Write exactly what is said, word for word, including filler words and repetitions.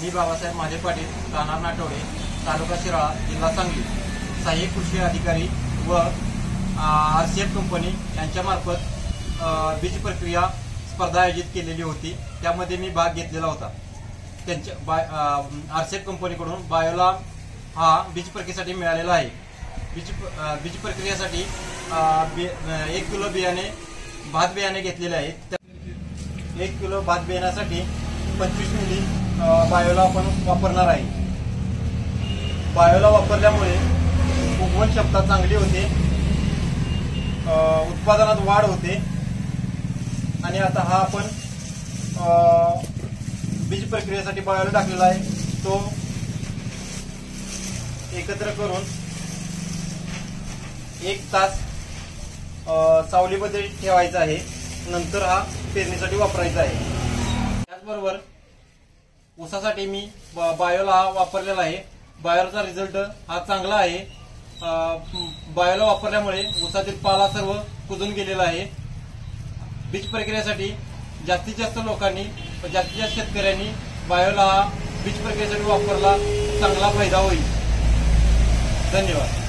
मी बाबासाहेब महादेव पाटील, राहणार नाटवडे, तालुका शिराळा, जिल्हा सांगली, सहाय्यक कृषी अधिकारी व आरसीएफ कंपनी यांच्यामार्फत बीज प्रक्रिया स्पर्धा आयोजित केलेली होती। त्यामध्ये मी भाग घेतलेला होता। त्यांच्या बाय आरसीएफ कंपनीकडून बायोला हा बीज प्रक्रियेसाठी मिळालेला आहे। बीज बीज प्रक्रियेसाठी एक किलो बियाणे भात बियाणे घेतलेले आहेत। एक किलो भात बियाण्यासाठी पंचवीस मिली बायोला आपण वापरणार आहे। बायोला वापरल्यामुळे उगवण क्षमता चांगली होते, उत्पादनात वाढ होते आणि आता हा आपण बीज प्रक्रियेसाठी बायोला टाकलेला आहे, तो एकत्र करून एक तास सावलीमध्ये ठेवायचा आहे। नंतर हा पेरणीसाठी वापरायचा आहे। त्याचबरोबर ऊसासाठी मी बायोला हा वापरलेला आहे। बायोचा रिझल्ट हा चांगला आहे। बायोला वापरल्यामुळे ऊसातील पाला सर्व कुजून गेलेला आहे। बीज प्रक्रियेसाठी जास्तीत जास्त लोकांनी जास्तीत जास्त शेतकऱ्यांनी बायोला हा बीज प्रक्रियेसाठी वापरला, चांगला फायदा होईल। धन्यवाद।